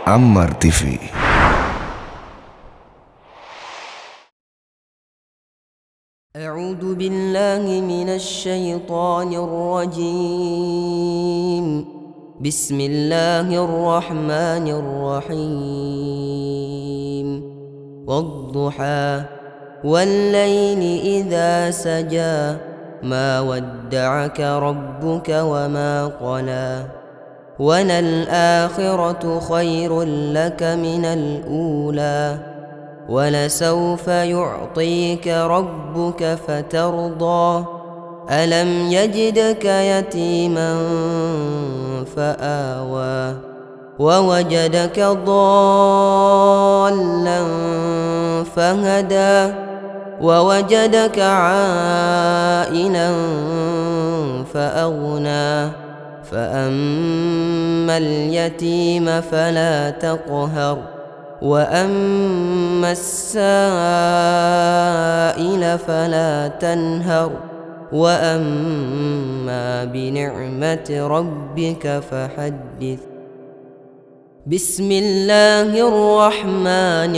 Ammar TV. أعوذ بالله من الشيطان الرجيم. بسم الله الرحمن الرحيم. والضحى والليل إذا سجى ما ودعك ربك وما قلى وللآخرة خير لك من الأولى ولسوف يعطيك ربك فترضى ألم يجدك يتيما فآوى ووجدك ضالا فهدى ووجدك عائلا فأغنى فأما اليتيم فلا تقهر وأما السائل فلا تنهر وأما بنعمة ربك فحدث. بسم الله الرحمن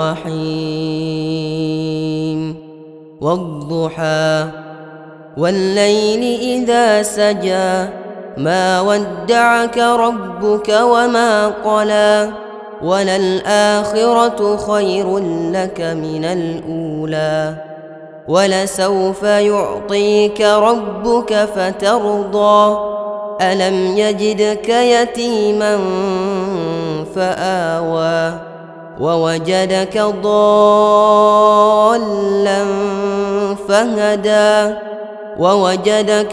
الرحيم. والضحى والليل إذا سجى ما ودعك ربك وما قلى وللآخرة خير لك من الأولى ولسوف يعطيك ربك فترضى ألم يجدك يتيما فآوى ووجدك ضالا فهدى ووجدك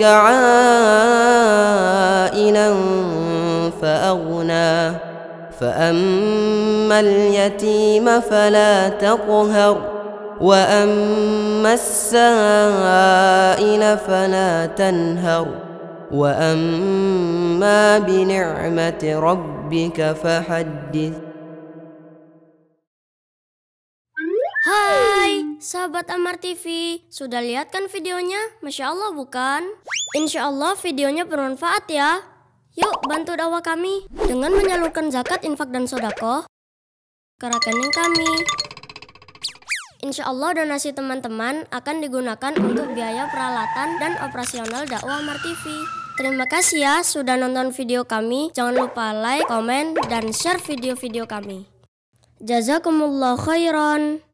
عائلا فأغنى فأما اليتيم فلا تقهر وأما السائل فلا تنهر وأما بنعمة ربك فحدث. Hai, sahabat Ammar TV, sudah lihat kan videonya? Masya Allah bukan? Insya Allah videonya bermanfaat ya. Yuk bantu dakwah kami dengan menyalurkan zakat, infak, dan sodako ke rekening kami. Insya Allah donasi teman-teman akan digunakan untuk biaya peralatan dan operasional dakwah Ammar TV. Terima kasih ya sudah nonton video kami. Jangan lupa like, komen, dan share video-video kami. Jazakumullah khairan.